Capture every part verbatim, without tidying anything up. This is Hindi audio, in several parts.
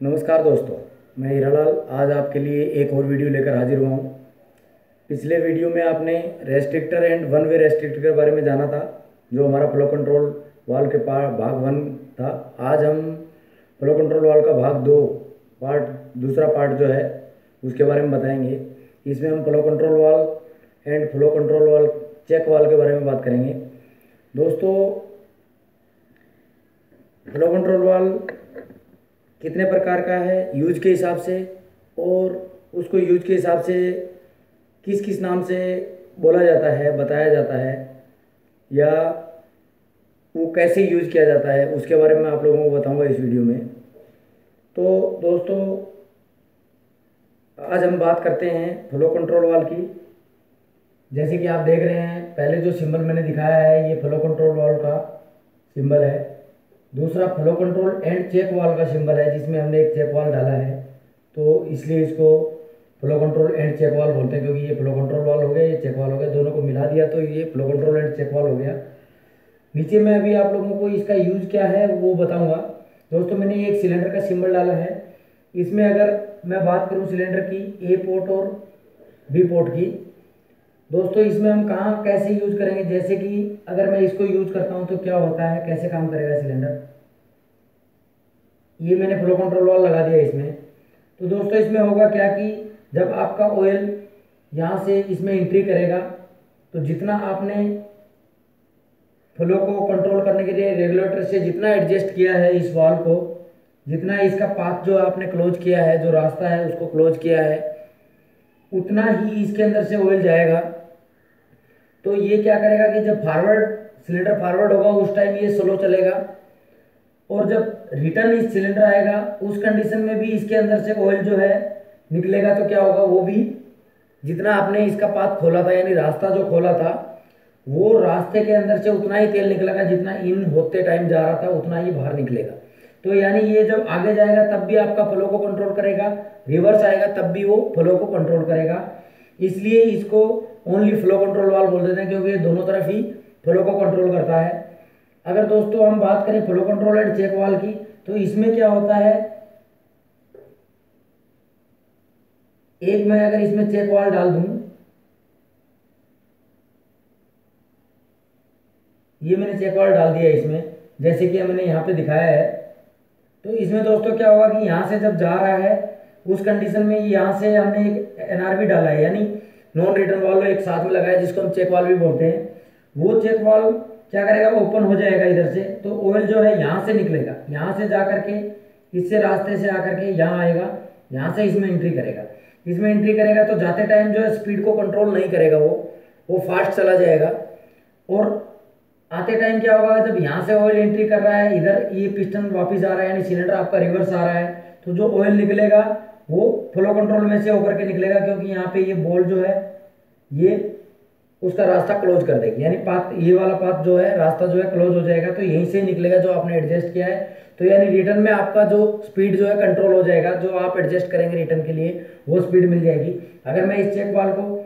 नमस्कार दोस्तों, मैं हीरालाल आज आपके लिए एक और वीडियो लेकर हाजिर हुआ हूँ। पिछले वीडियो में आपने restrictor and one way restrictor के बारे में जाना था, जो हमारा फ्लो कंट्रोल वाल्व के पार भाग वन था। आज हम फ्लो कंट्रोल वाल्व का भाग दो पार्ट दूसरा पार्ट जो है उसके बारे में बताएंगे। इसमें हम flow control valve and flow control valve check valve के बारे में बात करेंगे। दोस्तों, फ्लो कंट्रोल वाल्व कितने प्रकार का है यूज के हिसाब से, और उसको यूज के हिसाब से किस किस नाम से बोला जाता है, बताया जाता है, या वो कैसे यूज किया जाता है, उसके बारे में आप लोगों को बताऊंगा इस वीडियो में। तो दोस्तों, आज हम बात करते हैं फ्लो कंट्रोल वाल्व की। जैसे कि आप देख रहे हैं, पहले जो सिंबल मैंने दिखाया है ये फ्लो कंट्रोल वाल्व का सिंबल है। दूसरा flow control and check valve का सिंबल है, जिसमें हमने एक चेक वाल्व डाला है, तो इसलिए इसको flow control and check valve बोलते हैं, क्योंकि ये फ्लो कंट्रोल वाल्व हो गया, ये चेक वाल्व हो गया, दोनों को मिला दिया तो ये flow control and check valve हो गया। नीचे मैं अभी आप लोगों को इसका यूज क्या है वो बताऊंगा। दोस्तों, मैंने एक सिलेंडर का सिंबल डाला है। इसमें अगर मैं बात करूँ सिलेंडर की ए पोर्ट और बी पोर्ट की, दोस्तों इसमें हम कहाँ कैसे यूज करेंगे। जैसे कि अगर मैं इसको यूज करता हूँ तो क्या होता है, कैसे काम करेगा सिलेंडर। ये मैंने फ्लो कंट्रोल वाल्व लगा दिया इसमें। तो दोस्तों, इसमें होगा क्या कि जब आपका ऑयल यहाँ से इसमें एंट्री करेगा, तो जितना आपने फ्लो को कंट्रोल करने के लिए रेगुलेटर से जितना एडजस्ट किया है इस वाल्व को, जितना इसका पाथ जो आपने क्लोज किया है, जो रास्ता है उसको क्लोज किया है, उतना ही इसके अंदर से ऑयल जाएगा। तो ये क्या करेगा कि जब फॉरवर्ड सिलेंडर फॉरवर्ड होगा उस टाइम ये स्लो चलेगा, और जब रिटर्न इस सिलेंडर आएगा उस कंडीशन में भी इसके अंदर से ऑयल जो है निकलेगा। तो क्या होगा, वो भी जितना आपने इसका पाथ खोला था, यानी रास्ता जो खोला था, वो रास्ते के अंदर से उतना ही तेल निकलेगा, जितना इन होते टाइम जा रहा था उतना ही बाहर निकलेगा। तो यानी ये जब आगे जाएगा तब भी आपका फ्लो को कंट्रोल करेगा, रिवर्स आएगा तब भी वो फ्लो को कंट्रोल करेगा। इसलिए इसको ओनली फ्लो कंट्रोल वाल्व बोल देते हैं, क्योंकि ये दोनों तरफ ही फ्लो को कंट्रोल करता है। अगर दोस्तों हम बात करें flow control and check valve की, तो इसमें क्या होता है, एक मैं अगर इसमें चेक वाल्व डाल दूं, ये मैंने चेक वाल्व डाल दिया इसमें, जैसे कि मैंने यहाँ पे दिखाया है। तो इसमें दोस्तों क्या होगा कि यहाँ से जब जा रहा है उस कंडीशन में यहाँ से हमने एक एनआरवी डाला है, यानी नॉन रिटर्न वाल्व एक साथ में लगाया, जिसको हम चेक वाल्व भी बोलते हैं। वो चेक वाल्व क्या करेगा, वो ओपन हो जाएगा इधर से, तो ऑयल जो है यहाँ से निकलेगा, यहाँ से जा करके इससे रास्ते से आकर के यहाँ आएगा, यहाँ से इसमें एंट्री करेगा। इसमें एंट्री करेगा तो जाते टाइम जो है स्पीड को कंट्रोल नहीं करेगा, वो वो फास्ट चला जाएगा। और आते टाइम क्या होगा, जब यहाँ से ऑयल एंट्री कर रहा है, इधर ये पिस्टन वापस आ रहा है, यानी सिलेंडर आपका रिवर्स आ रहा है, तो जो ऑयल निकलेगा वो फ्लो कंट्रोल में से होकर के निकलेगा, क्योंकि यहाँ पे ये बॉल जो है ये उसका रास्ता क्लोज कर देगी, यानी पाथ, ये वाला पाथ जो है, रास्ता जो है क्लोज हो जाएगा, तो यहीं से निकलेगा जो आपने एडजस्ट किया है। तो यानी रिटर्न में आपका जो स्पीड जो है कंट्रोल हो जाएगा, जो आप एडजस्ट करेंगे रिटर्न के लिए वो स्पीड मिल जाएगी। अगर मैं इस चेक वाल्व को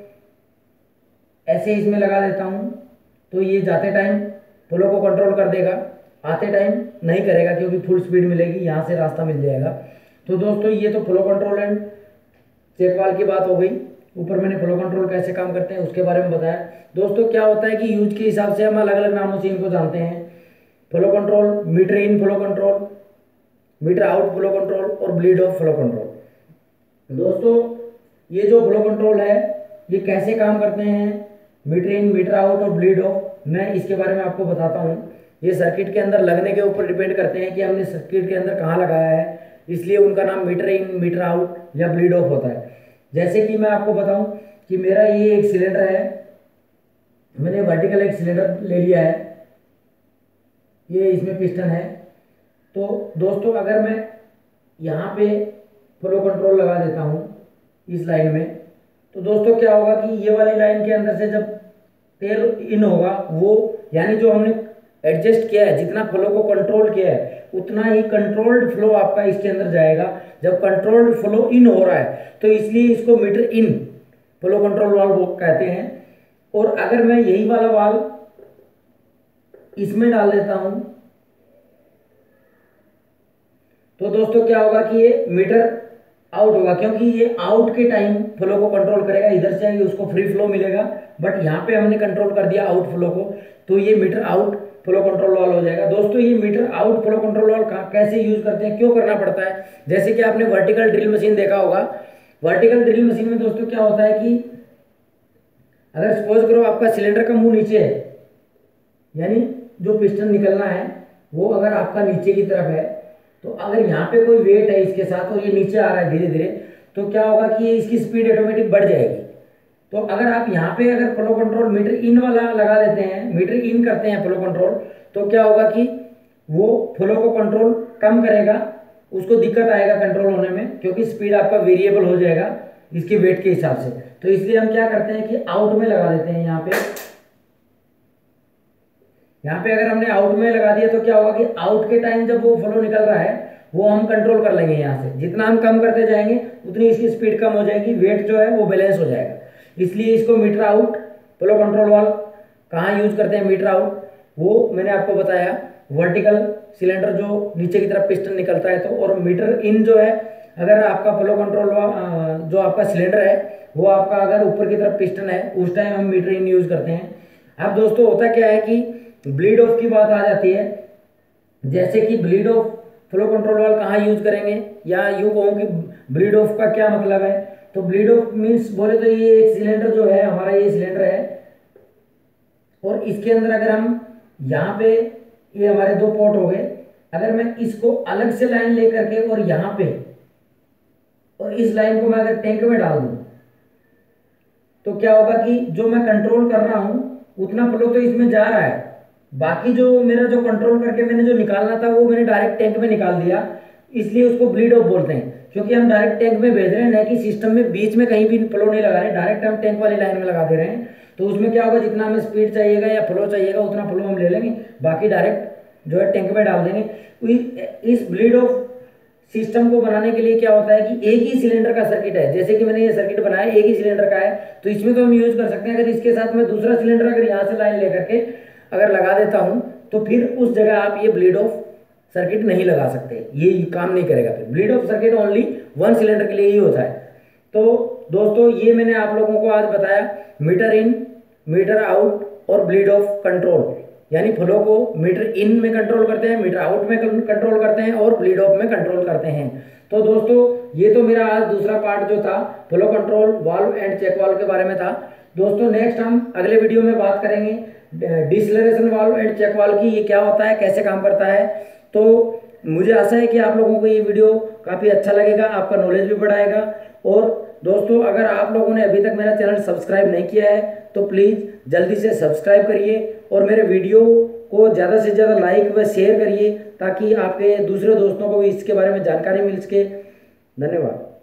ऐसे इसमें लगा देता हूँ तो ये जाते टाइम फ्लो को कंट्रोल कर देगा, आते टाइम नहीं करेगा, क्योंकि फुल स्पीड मिलेगी, यहाँ से रास्ता मिल जाएगा। तो दोस्तों, ये तो flow control and check valve की बात हो गई। ऊपर मैंने फ्लो कंट्रोल कैसे काम करते हैं उसके बारे में बताया। दोस्तों, क्या होता है कि यूज के हिसाब से हम अलग अलग नामों से इनको जानते हैं। Flow control, meter in flow control, meter out flow control और ब्लीड ऑफ फ्लो कंट्रोल। दोस्तों, ये जो फ्लो कंट्रोल है ये कैसे काम करते हैं, मीटर इन, मीटर आउट और ब्लीड ऑफ, मैं इसके बारे में आपको बताता हूँ। ये सर्किट के अंदर लगने के ऊपर डिपेंड करते हैं कि हमने सर्किट के अंदर कहाँ लगाया है, इसलिए उनका नाम मीटर इन, मीटर आउट या ब्लीड ऑफ होता है। जैसे कि मैं आपको बताऊं कि मेरा ये एक सिलेंडर है, मैंने वर्टिकल एक सिलेंडर ले लिया है, ये इसमें पिस्टन है। तो दोस्तों, अगर मैं यहाँ पे फ्लो कंट्रोल लगा देता हूँ इस लाइन में, तो दोस्तों क्या होगा कि ये वाली लाइन के अंदर से जब तेल इन होगा, वो यानी जो हमने एडजस्ट किया है, जितना फ्लो को कंट्रोल किया है उतना ही कंट्रोल्ड फ्लो आपका इसके अंदर जाएगा। जब कंट्रोल्ड फ्लो इन हो रहा है तो इसलिए इसको meter in flow control valve कहते हैं। और अगर मैं यही वाला वाल्व इसमें डाल देता हूं तो दोस्तों क्या होगा कि ये मीटर आउट होगा, क्योंकि ये आउट के टाइम फ्लो को कंट्रोल करेगा, इधर से उसको फ्री फ्लो मिलेगा, बट यहाँ पे हमने कंट्रोल कर दिया आउट फ्लो को, तो ये मीटर आउट फ्लो कंट्रोल वाल हो जाएगा। दोस्तों ये मीटर आउट फ्लो कंट्रोल वाल कैसे यूज करते हैं, क्यों करना पड़ता है, जैसे कि आपने वर्टिकल ड्रिल मशीन देखा होगा। वर्टिकल ड्रिल मशीन में दोस्तों क्या होता है कि अगर सपोज करो आपका सिलेंडर का मुंह नीचे है, यानी जो पिस्टन निकलना है वो अगर आपका नीचे की तरफ है, तो अगर यहाँ पे कोई वेट है इसके साथ और ये नीचे आ रहा है धीरे धीरे, तो क्या होगा कि ये इसकी स्पीड ऑटोमेटिक बढ़ जाएगी। तो अगर आप यहाँ पे अगर फ्लो कंट्रोल मीटर इन वाला लगा देते हैं, मीटर इन करते हैं फ्लो कंट्रोल, तो क्या होगा कि वो फ्लो को कंट्रोल कम करेगा, उसको दिक्कत आएगा कंट्रोल होने में, क्योंकि स्पीड आपका वेरिएबल हो जाएगा इसके वेट के हिसाब से। तो इसलिए हम क्या करते हैं कि आउट में लगा देते हैं। यहाँ पे यहाँ पे अगर हमने आउट में लगा दिया तो क्या होगा कि आउट के टाइम जब वो फ्लो निकल रहा है वो हम कंट्रोल कर लेंगे। यहाँ से जितना हम कम करते जाएंगे उतनी इसकी स्पीड कम हो जाएगी, वेट जो है वो बैलेंस हो जाएगा। इसलिए इसको meter out flow control valve कहाँ यूज करते हैं, मीटर आउट वो मैंने आपको बताया, वर्टिकल सिलेंडर जो नीचे की तरफ पिस्टन निकलता है तो, और मीटर इन जो है अगर आपका फ्लो कंट्रोल जो आपका सिलेंडर है वो आपका अगर ऊपर की तरफ पिस्टन है, उस टाइम हम मीटर इन यूज करते हैं। अब दोस्तों होता क्या है कि ब्लीड ऑफ की बात आ जाती है, जैसे कि bleed off flow control valve कहाँ यूज करेंगे, या यूं कहूँ कि ब्लीड ऑफ का क्या मतलब है। तो ब्लीड ऑफ मीन्स बोले तो ये एक सिलेंडर जो है हमारा, ये सिलेंडर है और इसके अंदर अगर हम यहाँ पे, ये हमारे दो पोर्ट हो गए, अगर मैं इसको अलग से लाइन लेकर के और यहाँ पे और इस लाइन को मैं अगर टैंक में डाल दूं तो क्या होगा कि जो मैं कंट्रोल कर रहा हूं उतना फ्लो तो इसमें जा रहा है, बाकी जो मेरा जो कंट्रोल करके मैंने जो निकालना था वो मैंने डायरेक्ट टैंक में निकाल दिया, इसलिए उसको ब्लीड ऑफ बोलते हैं, क्योंकि हम डायरेक्ट टैंक में भेज रहे हैं, न कि सिस्टम में बीच में कहीं भी फ्लो नहीं लगा रहे, डायरेक्ट हम टैंक वाली लाइन में लगा दे रहे हैं। तो उसमें क्या होगा, जितना हमें स्पीड चाहिएगा या फ्लो चाहिएगा उतना फ्लो हम ले लेंगे, बाकी डायरेक्ट जो है टैंक में डाल देंगे। इस ब्लीड ऑफ सिस्टम को बनाने के लिए क्या होता है कि एक ही सिलेंडर का सर्किट है, जैसे कि मैंने ये सर्किट बनाया एक ही सिलेंडर का है, तो इसमें तो हम यूज कर सकते हैं। अगर इसके साथ में दूसरा सिलेंडर अगर यहाँ से लाइन लेकर के अगर लगा देता हूं तो फिर उस जगह आप ये ब्लीड ऑफ सर्किट नहीं लगा सकते, ये काम नहीं करेगा। फिर bleed off circuit only one cylinder के लिए ही होता है। तो दोस्तों ये मैंने आप लोगों को आज बताया मीटर इन, मीटर आउट और ब्लीड ऑफ कंट्रोल, यानी फ्लो को मीटर इन में कंट्रोल करते हैं, मीटर आउट में कंट्रोल करते हैं और ब्लीड ऑफ में कंट्रोल करते हैं। तो दोस्तों ये तो मेरा आज दूसरा पार्ट जो था flow control valve and check valve के बारे में था। दोस्तों नेक्स्ट हम अगले वीडियो में बात करेंगे deceleration valve and check valve की, ये क्या होता है, कैसे काम करता है। तो मुझे आशा है कि आप लोगों को ये वीडियो काफ़ी अच्छा लगेगा, आपका नॉलेज भी बढ़ाएगा। और दोस्तों अगर आप लोगों ने अभी तक मेरा चैनल सब्सक्राइब नहीं किया है तो प्लीज़ जल्दी से सब्सक्राइब करिए और मेरे वीडियो को ज़्यादा से ज़्यादा लाइक व शेयर करिए, ताकि आपके दूसरे दोस्तों को भी इसके बारे में जानकारी मिल सके। धन्यवाद।